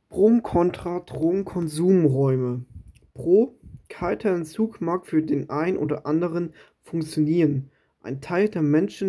Pro und Contra Drogenkonsumräume. Pro: Kalter Entzug mag für den einen oder anderen funktionieren. Ein Teil der Menschen,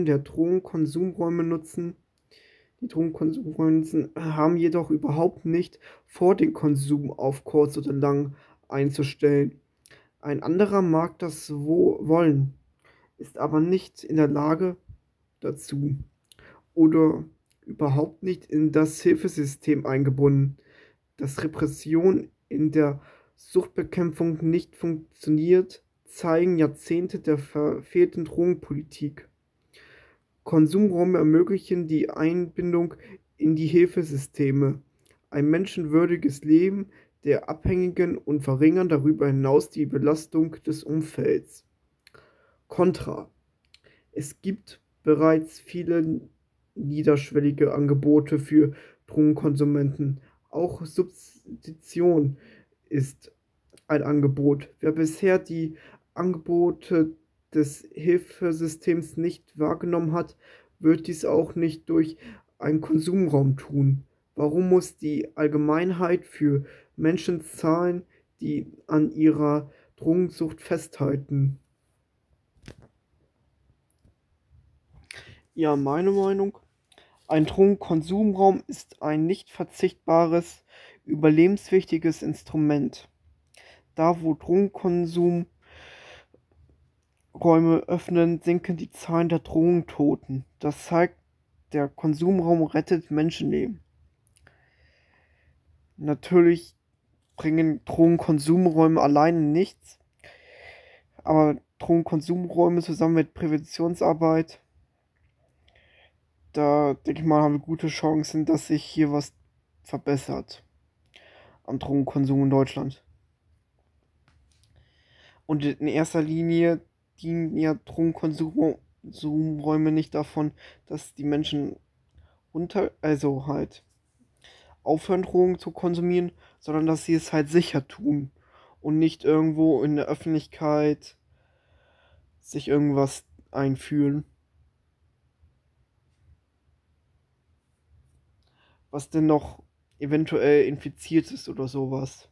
die Drogenkonsumräume nutzen, haben jedoch überhaupt nicht vor, den Konsum auf kurz oder lang einzustellen. Ein anderer mag das wollen, ist aber nicht in der Lage dazu oder überhaupt nicht in das Hilfesystem eingebunden. Dass Repression in der Suchtbekämpfung nicht funktioniert, zeigen Jahrzehnte der verfehlten Drogenpolitik. Konsumräume ermöglichen die Einbindung in die Hilfesysteme, ein menschenwürdiges Leben der Abhängigen und verringern darüber hinaus die Belastung des Umfelds. Kontra: Es gibt bereits viele niederschwellige Angebote für Drogenkonsumenten. Auch Substitution ist ein Angebot. Wer bisher die Angebote des Hilfesystems nicht wahrgenommen hat, wird dies auch nicht durch einen Konsumraum tun. Warum muss die Allgemeinheit für Menschen zahlen, die an ihrer Drogensucht festhalten? Ja, meine Meinung. Ein Drogenkonsumraum ist ein nicht verzichtbares, überlebenswichtiges Instrument. Da, wo Drogenkonsumräume öffnen, sinken die Zahlen der Drogentoten. Das zeigt, der Konsumraum rettet Menschenleben. Natürlich bringen Drogenkonsumräume alleine nichts, aber Drogenkonsumräume zusammen mit Präventionsarbeit, da denke ich mal, haben wir gute Chancen, dass sich hier was verbessert am Drogenkonsum in Deutschland. Und in erster Linie dienen ja Drogenkonsumräume nicht davon, dass die Menschen also halt aufhören, Drogen zu konsumieren, sondern dass sie es halt sicher tun und nicht irgendwo in der Öffentlichkeit sich irgendwas einfühlen, was denn noch eventuell infiziert ist oder sowas.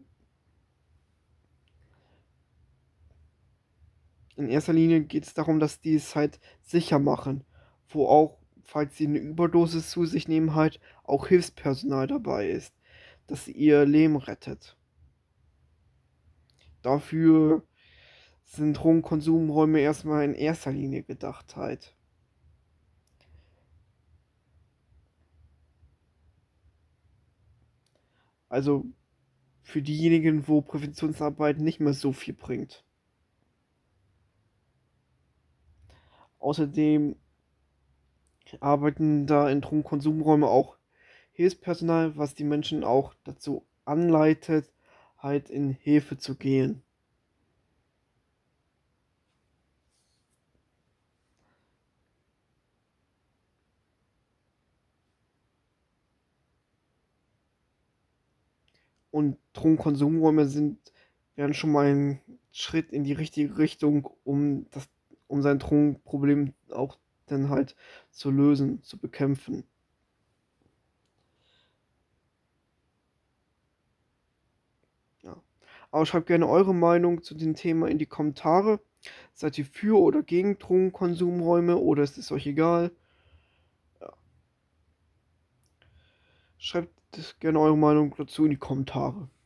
In erster Linie geht es darum, dass die es halt sicher machen, wo auch, falls sie eine Überdosis zu sich nehmen, halt auch Hilfspersonal dabei ist, dass sie ihr Leben rettet. Dafür sind Drogenkonsumräume erstmal in erster Linie gedacht halt. Also für diejenigen, wo Präventionsarbeit nicht mehr so viel bringt. Außerdem arbeiten da in Drogenkonsumräumen auch Hilfspersonal, was die Menschen auch dazu anleitet, halt in Hilfe zu gehen. Und Drogenkonsumräume wären schon mal ein Schritt in die richtige Richtung, um sein Drogenproblem auch dann halt zu lösen, zu bekämpfen. Ja. Aber schreibt gerne eure Meinung zu dem Thema in die Kommentare. Seid ihr für oder gegen Drogenkonsumräume oder ist es euch egal? Ja. Schreibt gerne eure Meinung dazu in die Kommentare.